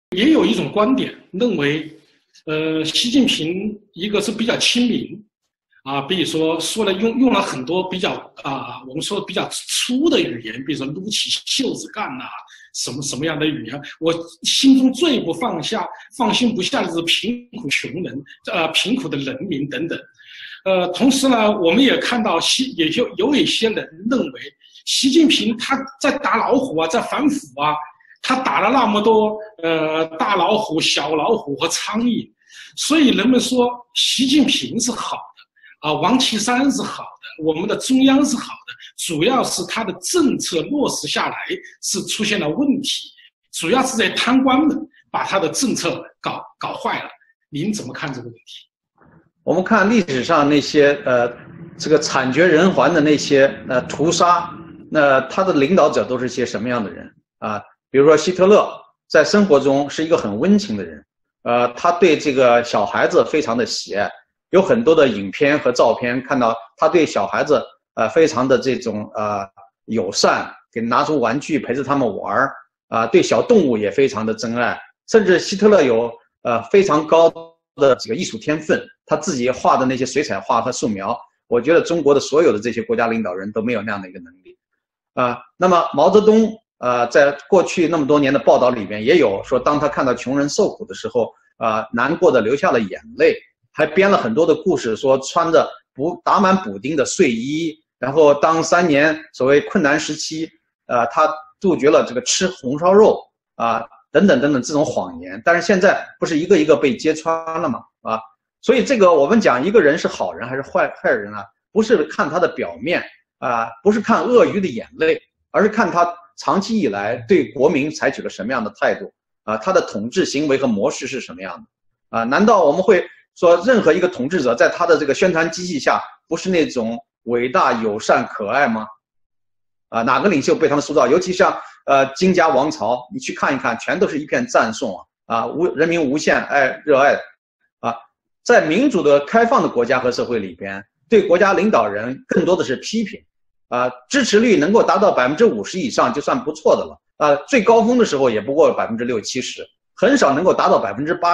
也有一种观点认为，习近平一个是比较亲民，比如说用了很多比较我们说比较粗的语言，比如说撸起袖子干什么样的语言。我心中最不放心不下的是贫苦穷人，贫苦的人民等等。同时呢，我们也看到也就有一些人认为，习近平他在打老虎在反腐他打了那么多大老虎、小老虎和苍蝇，所以人们说习近平是好的王岐山是好的，我们的中央是好的，主要是他的政策落实下来是出现了问题，主要是在贪官们把他的政策搞坏了。您怎么看这个问题？ 我们看历史上那些这个惨绝人寰的那些屠杀，那他的领导者都是些什么样的人比如说希特勒在生活中是一个很温情的人，他对这个小孩子非常的喜爱，有很多的影片和照片看到他对小孩子非常的这种友善，给拿出玩具陪着他们玩对小动物也非常的珍爱，甚至希特勒有非常高的这个艺术天分，他自己画的那些水彩画和素描，我觉得中国的所有的这些国家领导人都没有那样的一个能力那么毛泽东在过去那么多年的报道里面也有说，当他看到穷人受苦的时候难过的流下了眼泪，还编了很多的故事，说穿着打满补丁的睡衣，然后当3年所谓困难时期他杜绝了这个吃红烧肉等等等等这种谎言，但是现在不是一个一个被揭穿了吗所以这个我们讲一个人是好人还是坏人不是看他的表面不是看鳄鱼的眼泪，而是看他长期以来对国民采取了什么样的态度他的统治行为和模式是什么样的难道我们会说任何一个统治者在他的这个宣传机器下不是那种伟大友善可爱吗哪个领袖被他们塑造？尤其像金家王朝，你去看一看，全都是一片赞颂人民无限热爱在民主的开放的国家和社会里边，对国家领导人更多的是批评支持率能够达到50%以上就算不错的了最高峰的时候也不过60%-70%，很少能够达到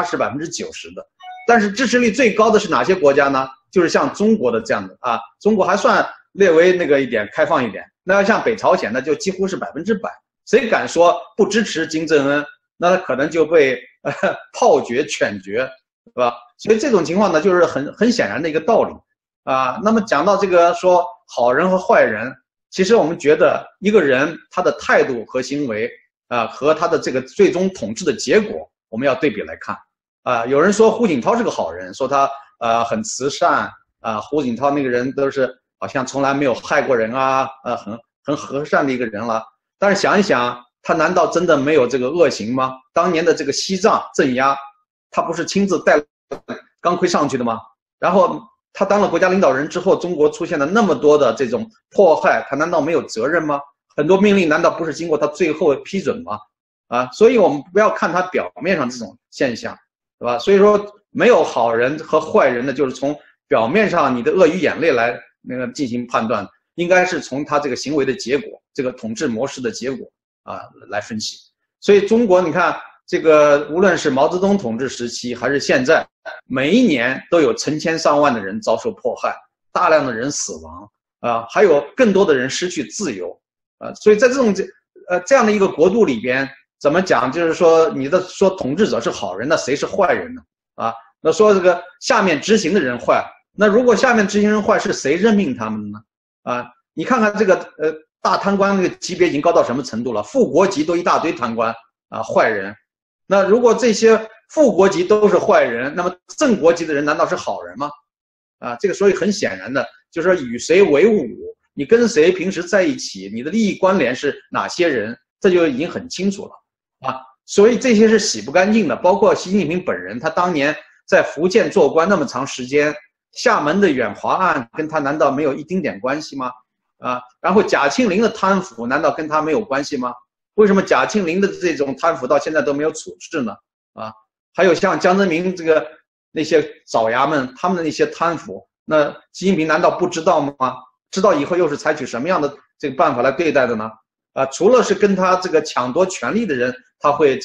80%、90%的。但是支持率最高的是哪些国家呢？就是像中国的这样的中国还算略微那个一点开放一点，那要像北朝鲜那就几乎是100%，谁敢说不支持金正恩，那他可能就被炮决犬决，是吧？所以这种情况呢，就是很显然的一个道理那么讲到这个说好人和坏人，其实我们觉得一个人他的态度和行为和他的这个最终统治的结果，我们要对比来看有人说胡锦涛是个好人，说他很慈善胡锦涛那个人都是好像从来没有害过人很和善的一个人了。但是想一想，他难道真的没有这个恶行吗？当年的这个西藏镇压，他不是亲自带钢盔上去的吗？然后他当了国家领导人之后，中国出现了那么多的这种迫害，他难道没有责任吗？很多命令难道不是经过他最后批准吗？所以我们不要看他表面上这种现象，对吧？所以说没有好人和坏人的，就是从表面上你的鳄鱼眼泪来进行判断，应该是从他这个行为的结果，这个统治模式的结果来分析。所以中国你看这个无论是毛泽东统治时期还是现在，每一年都有成千上万的人遭受迫害，大量的人死亡还有更多的人失去自由所以在这样的一个国度里边，怎么讲？就是说你说统治者是好人，那谁是坏人呢？那说这个下面执行的人坏，那如果下面执行人坏，是谁任命他们的呢？你看看这个大贪官那个级别已经高到什么程度了？副国级都一大堆贪官坏人。那如果这些副国级都是坏人，那么正国级的人难道是好人吗？这个所以很显然的，就是说与谁为伍，你跟谁平时在一起，你的利益关联是哪些人，这就已经很清楚了所以这些是洗不干净的。包括习近平本人，他当年在福建做官那么长时间，厦门的远华案跟他难道没有一丁点关系吗？然后贾庆林的贪腐难道跟他没有关系吗？为什么贾庆林的这种贪腐到现在都没有处置呢？还有像江泽民那些爪牙们，他们的那些贪腐，那习近平难道不知道吗？知道以后又是采取什么样的这个办法来对待的呢？除了是跟他这个抢夺权力的人，他会这个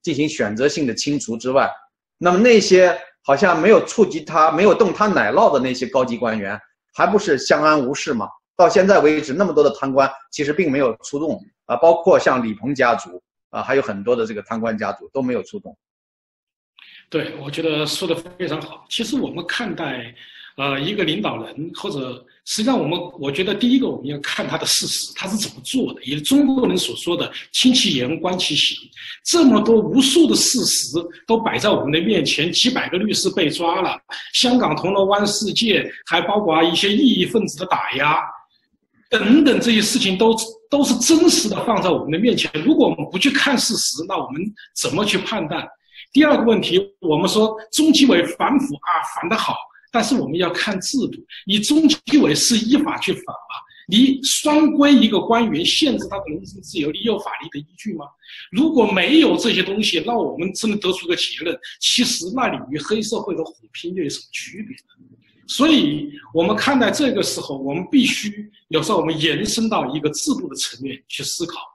进行选择性的清除之外，那么那些好像没有触及他、没有动他奶酪的那些高级官员，还不是相安无事吗？到现在为止，那么多的贪官其实并没有出动啊，包括像李鹏家族啊，还有很多的这个贪官家族都没有出动。 对，我觉得说的非常好。其实我们看待，一个领导人，或者实际上我觉得第一个我们要看他的事实，他是怎么做的，也中国人所说的听其言观其行。这么多无数的事实都摆在我们的面前，几百个律师被抓了，香港铜锣湾事件，还包括一些异议分子的打压，等等这些事情都是真实的放在我们的面前。如果我们不去看事实，那我们怎么去判断？第二个问题，我们说中纪委反腐啊，反得好，但是我们要看制度。你中纪委是依法去反吗？你双规一个官员，限制他的人身自由，你有法律的依据吗？如果没有这些东西，那我们只能得出个结论：其实那里与黑社会的火拼又有什么区别呢？所以，我们看待这个时候，我们必须有时候我们延伸到一个制度的层面去思考。